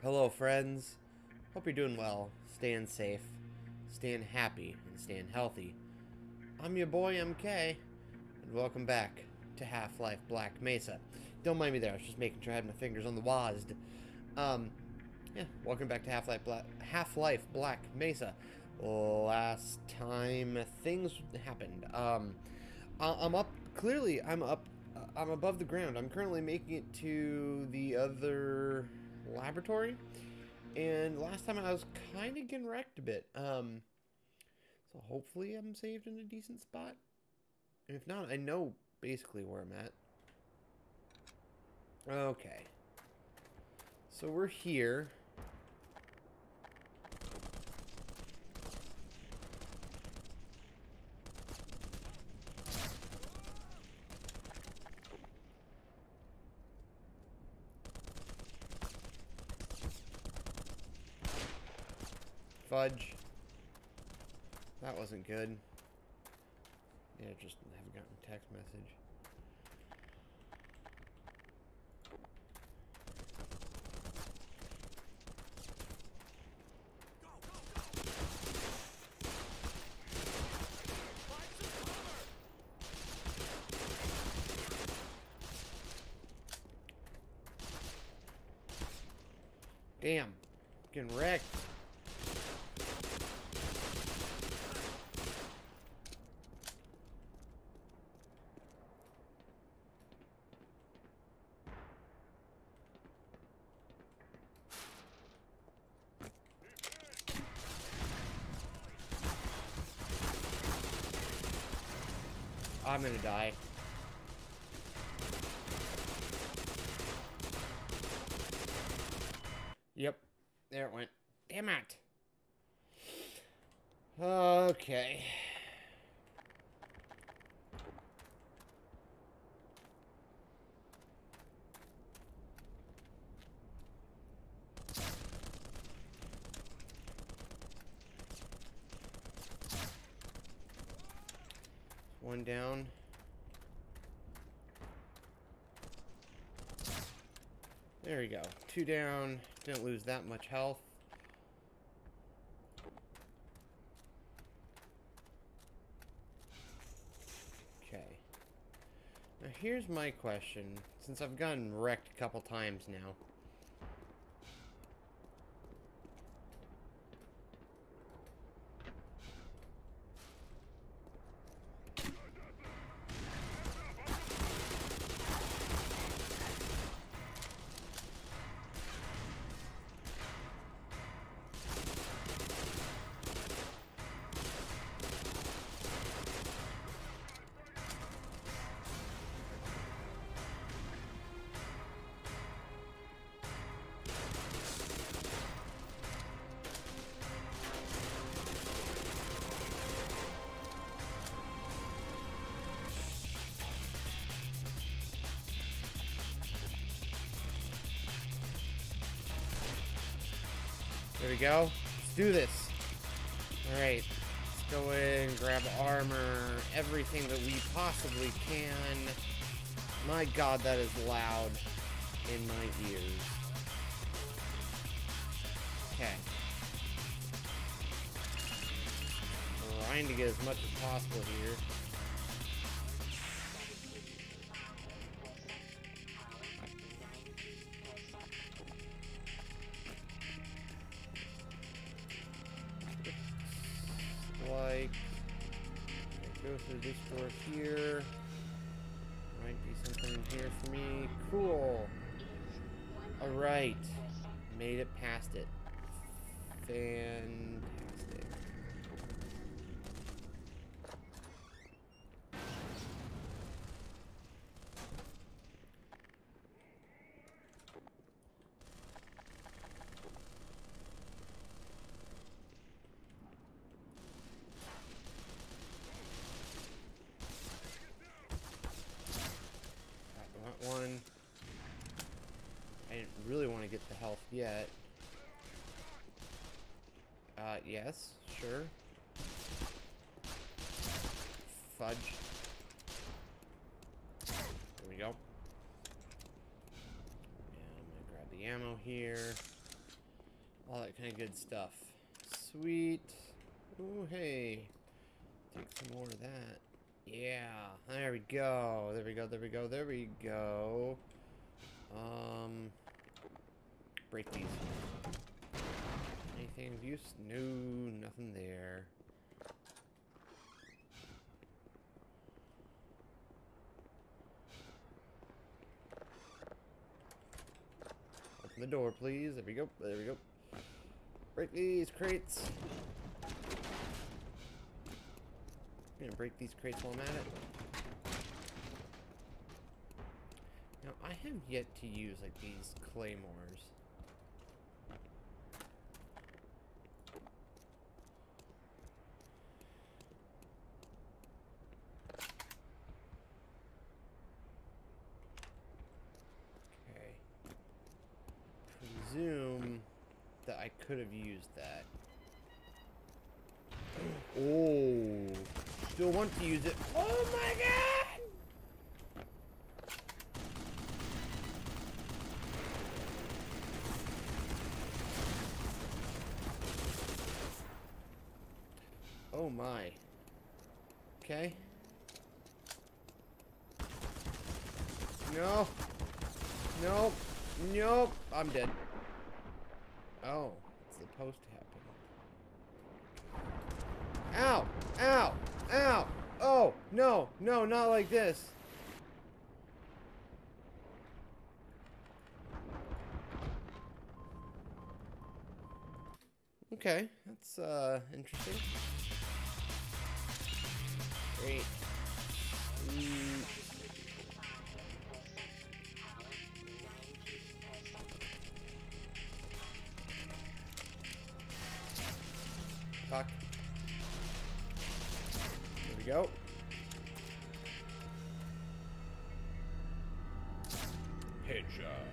Hello, friends. Hope you're doing well, staying safe, staying happy, and staying healthy. I'm your boy MK, and welcome back to Half-Life Black Mesa. Don't mind me there, I was just making sure I had my fingers on the WASD. Yeah, welcome back to Half-Life Black Mesa. Last time things happened. I'm up, clearly I'm up, I'm above the ground. I'm currently making it to the other laboratory. And last time I was kind of getting wrecked a bit. So hopefully I'm saved in a decent spot. And if not, I know basically where I'm at. Okay. So we're here. Fudge. That wasn't good. Yeah, just haven't gotten a text message. Damn. Getting wrecked. I'm gonna die. Yep. There it went. Damn it. Okay. One down. There we go. Two down. Didn't lose that much health. Okay. Now here's my question. Since I've gotten wrecked a couple times now. There we go. Let's do this. Alright. Let's go in, grab armor, everything that we possibly can. My god, that is loud in my ears. Okay. Trying to get as much as possible here. Like, go through this door here. Might be something in here for me. Cool. Alright. Made it past it. Fantastic. One. I didn't really want to get the health yet. Yes, sure. Fudge. There we go. Yeah, I'm gonna grab the ammo here. all that kind of good stuff. Sweet. Ooh, hey. Take some more of that. Yeah, there we go. There we go, there we go, there we go. Break these. Anything of use? No, nothing there. Open the door, please. There we go, there we go. Break these crates. I'm gonna break these crates while I'm at it. Now, I have yet to use, like, these claymores. Okay. Presume that I could have used that. Oh, still want to use it. Oh my god! Oh my. Okay. No. Nope. Nope. I'm dead. Oh, it's supposed to happen. Ow! Ow! Ow! Oh, no! No, not like this! Okay, that's, interesting. Great. Fuck. There we go. Headshot.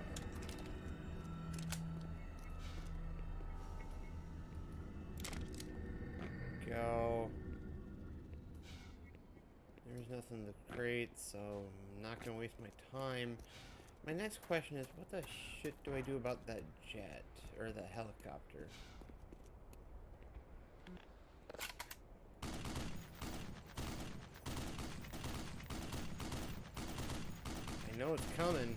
Go. There's nothing in the crate, so I'm not gonna waste my time. My next question is, what the shit do I do about that jet? Or the helicopter? I know it's coming.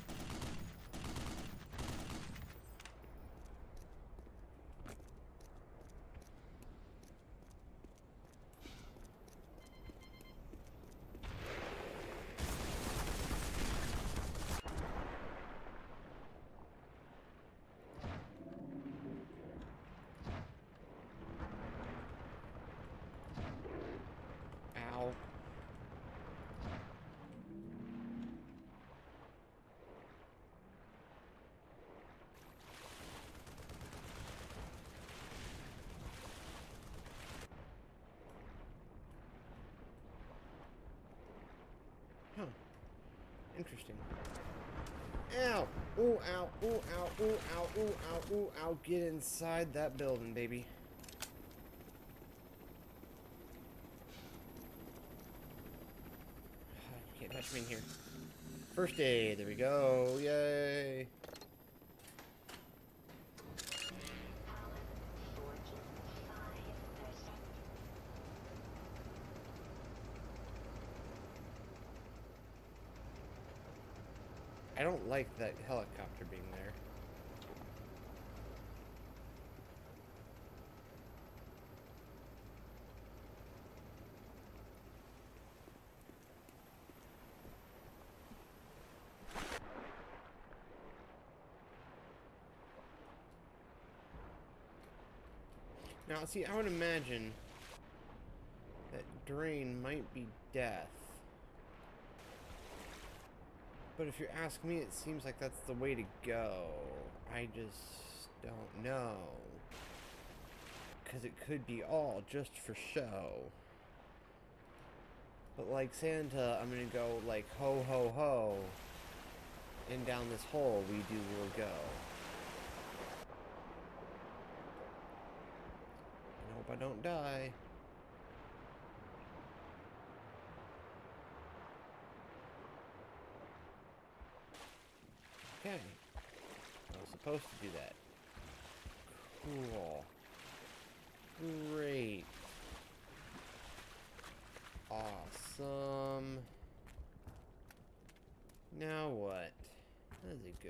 Ow. Huh. Interesting. Ow! Ooh, ow, ooh, ow, ooh, ow, ooh, ow, ooh, ow. Get inside that building, baby. You can't touch me in here. First aid, there we go. Yay! I don't like that helicopter being there. Now, see, I would imagine that drain might be death. But if you ask me, it seems like that's the way to go. I just don't know. Because it could be all just for show. But like Santa, I'm gonna go like ho ho ho. And down this hole we will go. I hope I don't die. Okay. I was supposed to do that. Cool.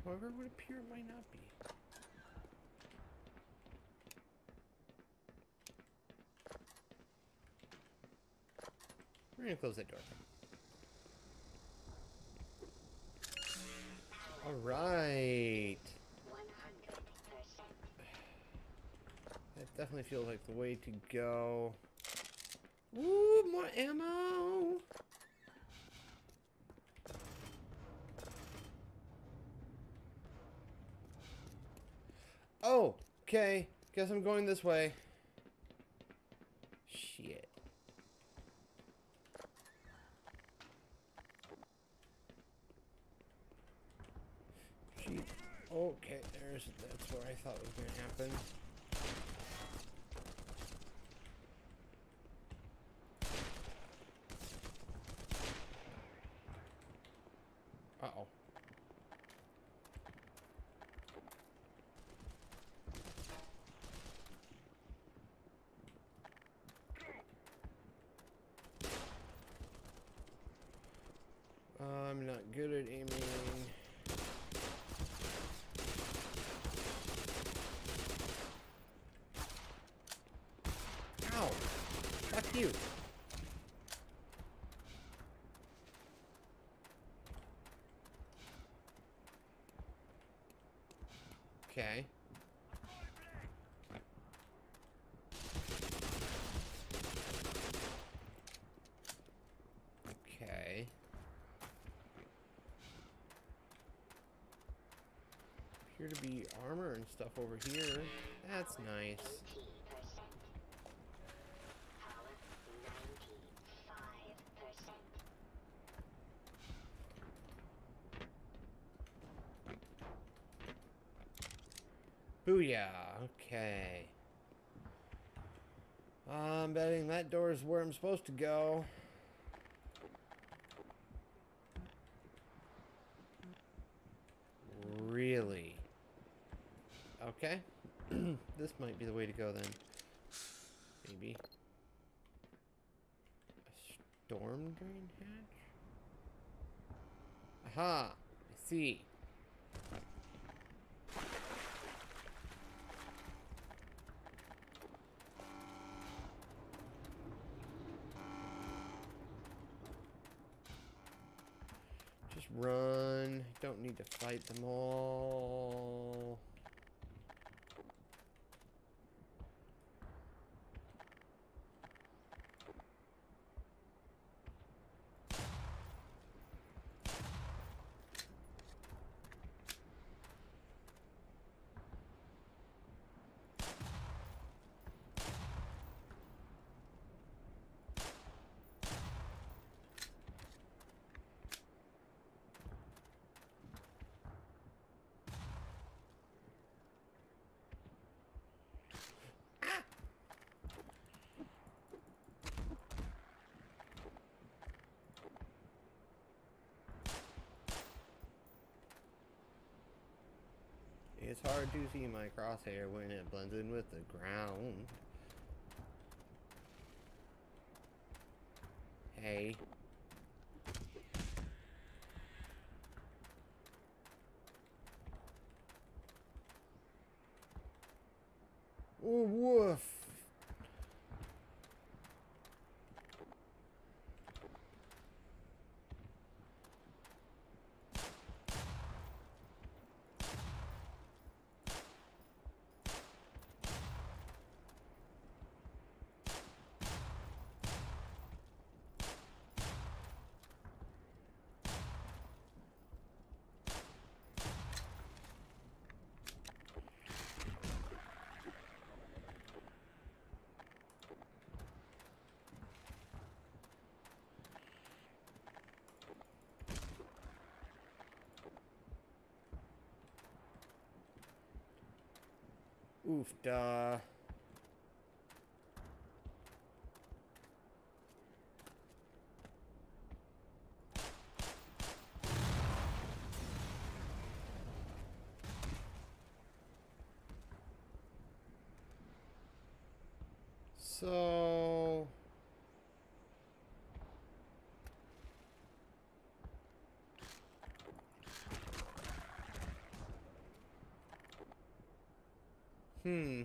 However, it would appear it might not be. We're gonna close that door. Alright. That definitely feels like the way to go. Woo, more ammo! Oh, okay. Guess I'm going this way. Shit. Sheep. Okay, that's where I thought it was gonna happen. Uh-oh. I'm not good at aiming. Ow! Fuck you! Okay. Okay. Appear to be armor and stuff over here. That's nice. Booyah! Okay. I'm betting that door is where I'm supposed to go. Really? Okay. This might be the way to go then. Maybe. A storm drain hatch? Aha! I see. Just run. Don't need to fight them all. It's hard to see my crosshair when it blends in with the ground. Hey. Oh, woof. Oof, duh. So... Hmm.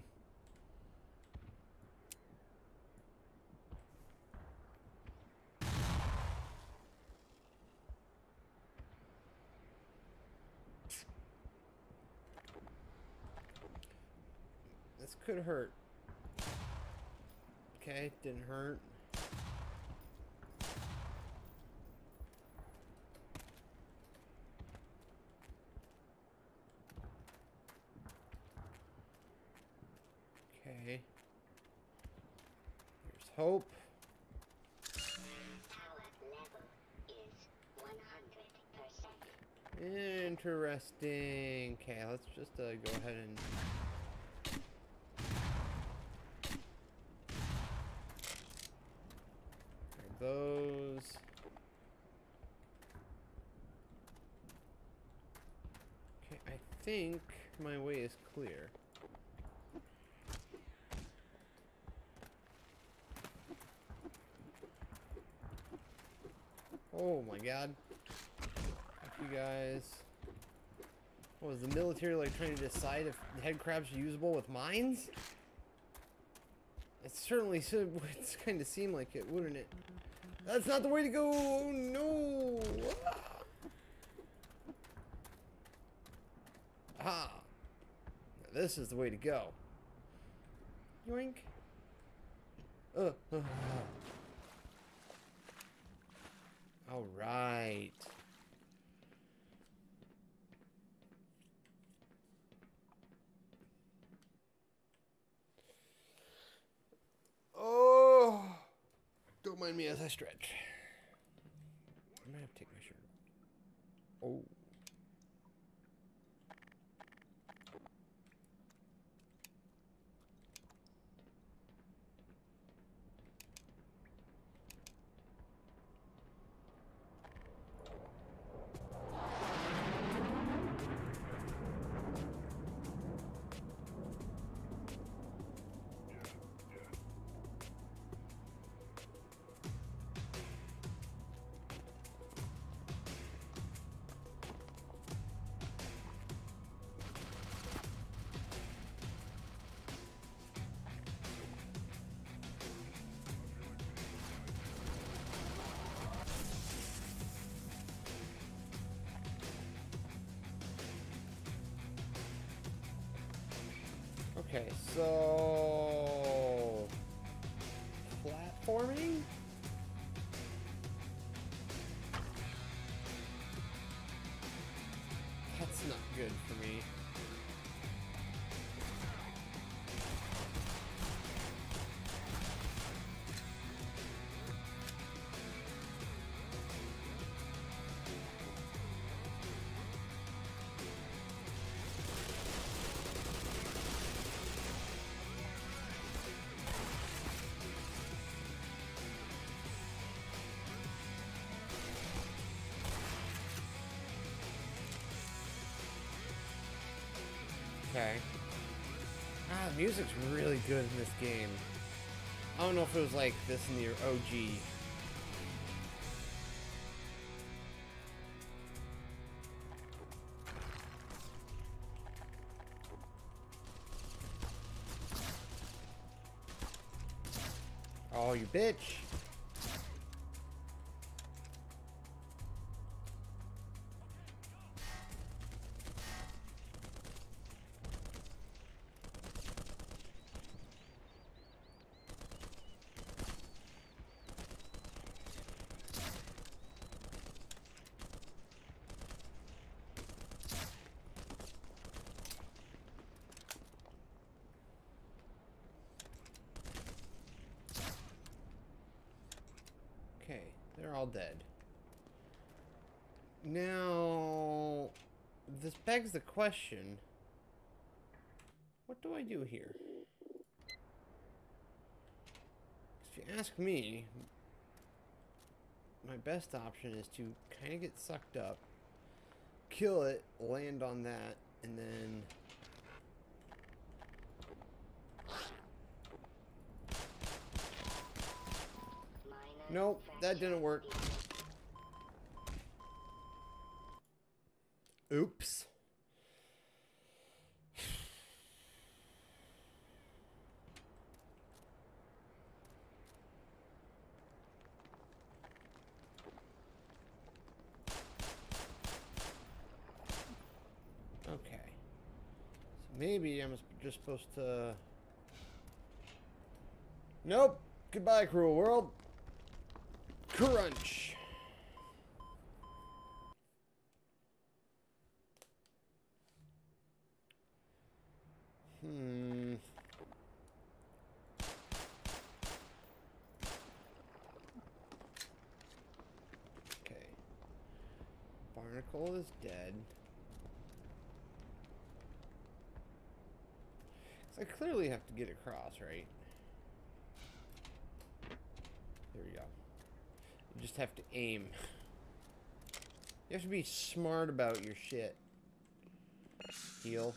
This could hurt. Okay, didn't hurt. Okay. There's hope. Power level is 100%. Interesting. Okay, let's just go ahead and... grab those. Okay, I think my way is clear. Oh my god. Fuck you guys. What, was the military like trying to decide if the head crabs are usable with mines? It certainly should. It's kind of seem like it, wouldn't it? That's not the way to go! Oh no! Ah! Now this is the way to go. Yoink. All right. Oh, don't mind me as I stretch. I might have to take my shirt off. Oh. Okay, so platforming? That's not good for me. Okay. Ah, the music's really good in this game. I don't know if it was like this in the OG. Oh, you bitch. Okay, they're all dead. Now, this begs the question, what do I do here? If you ask me, my best option is to kind of get sucked up, kill it, land on that, and then... Nope, that didn't work. Oops. Maybe I'm just supposed to... Nope. Goodbye, cruel world. Crunch. Okay. Barnacle is dead. So I clearly have to get across, right? There we go. You just have to aim. You have to be smart about your shit. Heal.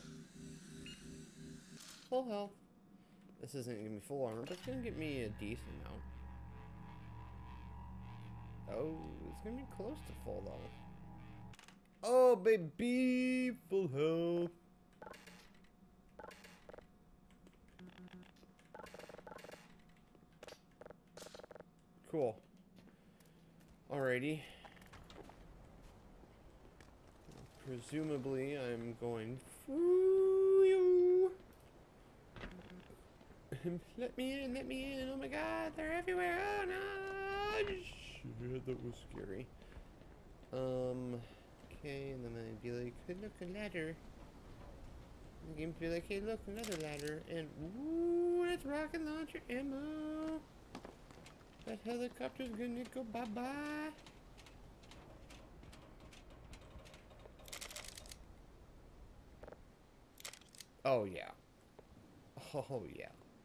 Full health. This isn't gonna be full armor, but it's gonna get me a decent amount. Oh, it's gonna be close to full though. Oh, baby, full health. Cool. Alrighty. Presumably, I'm going. Let me in, let me in. Oh my god, they're everywhere. Oh no. Shit, that was scary. Okay, and then I'd be like, hey, look, a ladder. The game would be like, hey, look, another ladder. And, ooh, that's rocket launcher ammo. That helicopter's gonna go bye-bye. Oh, yeah. Oh, yeah.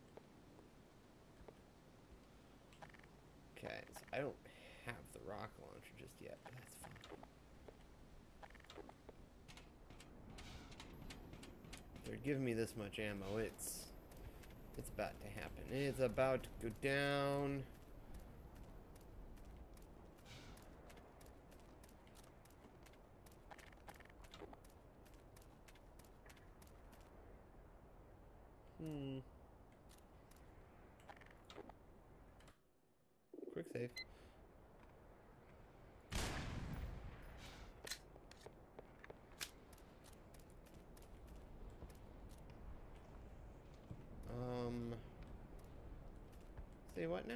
Okay, so I don't have the rocket launcher just yet, but that's fine. They're giving me this much ammo. It's about to happen. It's about to go down. Quick save. Say what now?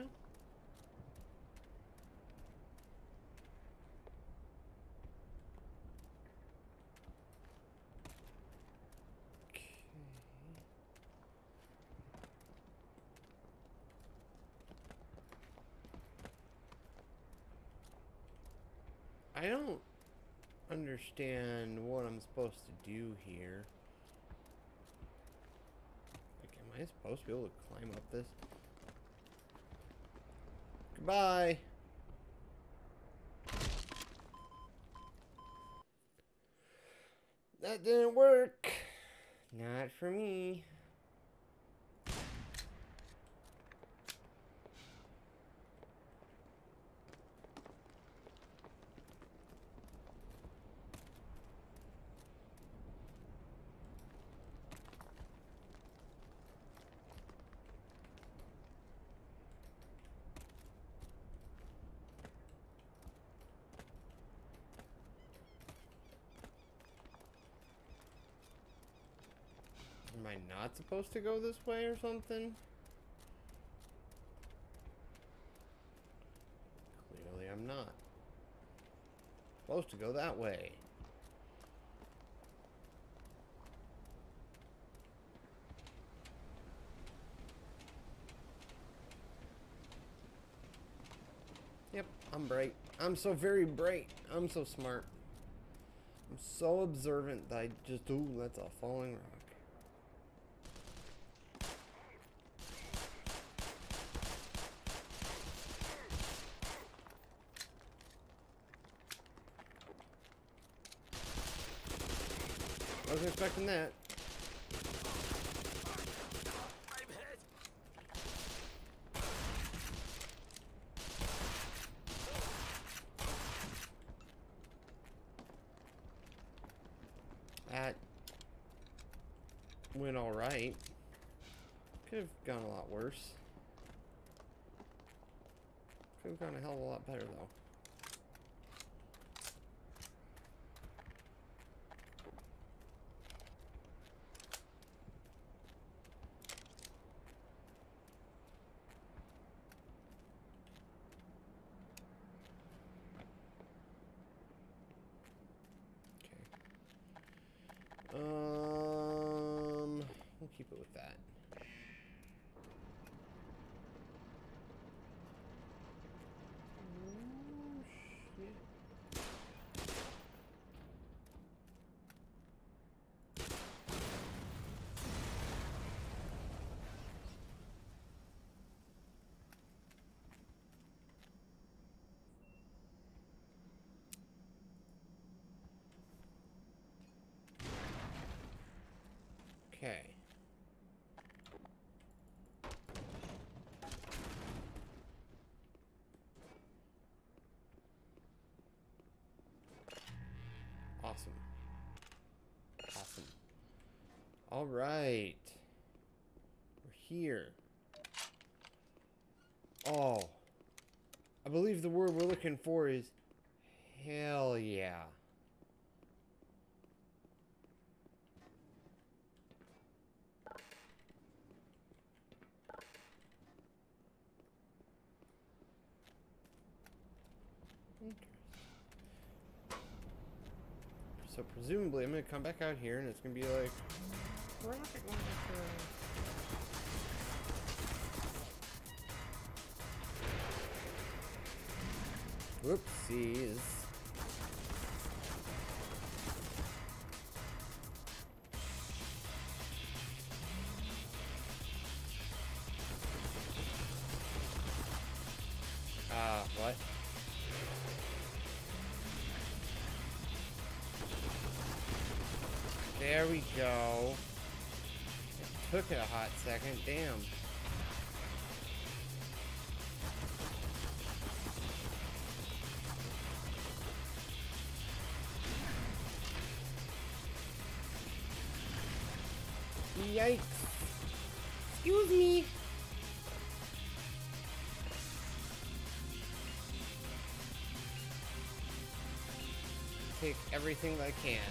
Okay. I don't understand what I'm supposed to do here. Like, am I supposed to be able to climb up this? Goodbye. That didn't work. Not for me. Am I not supposed to go this way or something? Clearly I'm not. Supposed to go that way. Yep, I'm bright. I'm so very bright. I'm so smart. I'm so observant that I just... Ooh, that's a falling rock. I wasn't expecting that. That went alright. Could have gone a lot worse. Could have gone a hell of a lot better though. keep it with that. Oh, shit. Okay. Awesome. Awesome. All right. We're here. Oh. I believe the word we're looking for is hell yeah. So presumably I'm gonna come back out here and it's gonna be like rocket launcher. Whoopsies. What? There we go. It took it a hot second, damn. Yikes. Excuse me. Take everything that I can.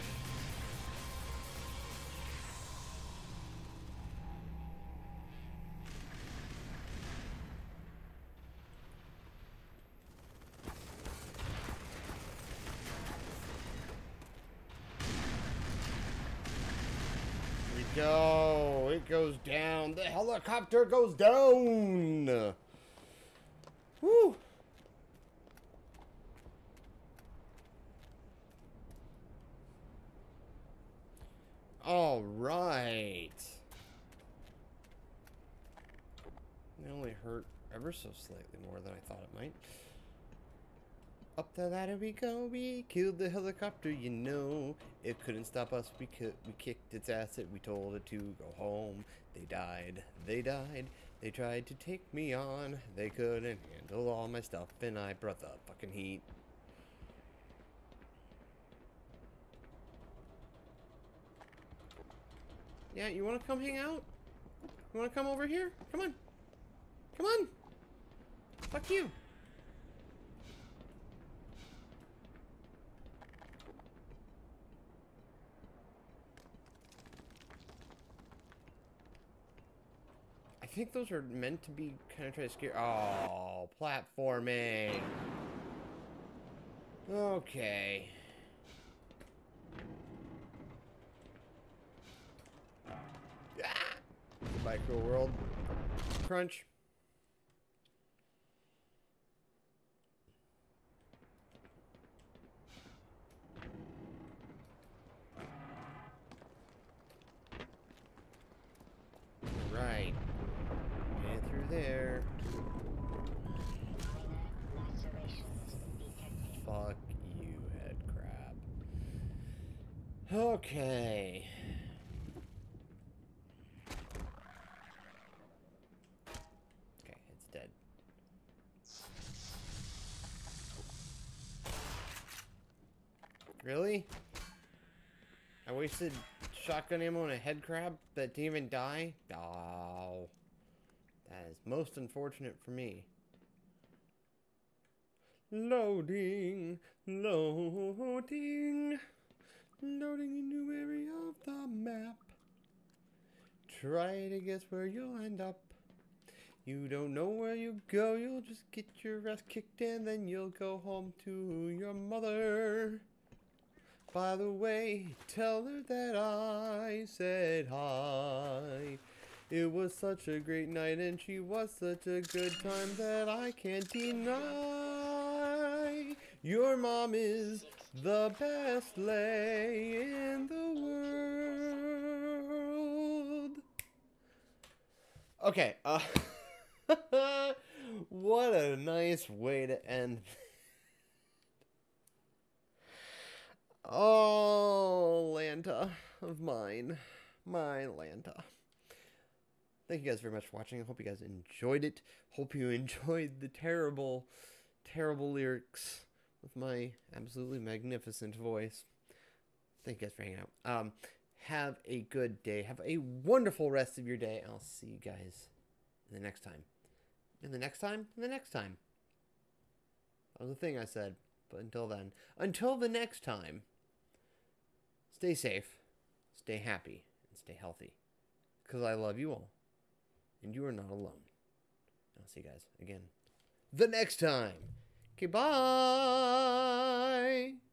Here we go. It goes down. The helicopter goes down. Woo. All right. It only hurt ever so slightly more than I thought it might. Up the ladder we go. We killed the helicopter, you know. It couldn't stop us. We kicked its ass. We told it to go home. They died. They died. They tried to take me on. They couldn't handle all my stuff, and I brought the fucking heat. Yeah, you want to come hang out? You want to come over here? Come on. Come on. Fuck you. I think those are meant to be kind of try to scare. Oh, platforming. Okay. Goodbye, cruel world. Crunch. Right. Get through there. Fuck you, head crab. Okay. Okay, it's dead. Really? I wasted shotgun ammo on a head crab that didn't even die? Oh. That is most unfortunate for me. Loading, loading, loading a new area of the map. Try to guess where you'll end up. You don't know where you go, you'll just get your ass kicked and then you'll go home to your mother. By the way, tell her that I said hi. It was such a great night and she was such a good time that I can't deny. Your mom is the best lay in the world. Okay, what a nice way to end. Oh, Lanta of mine. My Lanta. Thank you guys very much for watching. I hope you guys enjoyed it. Hope you enjoyed the terrible, terrible lyrics with my absolutely magnificent voice. Thank you guys for hanging out. Have a good day. Have a wonderful rest of your day. I'll see you guys in the next time. In the next time? In the next time. That was the thing I said. But until then, until the next time, stay safe, stay happy, and stay healthy. Because I love you all. And you are not alone. I'll see you guys again the next time. Okay, bye.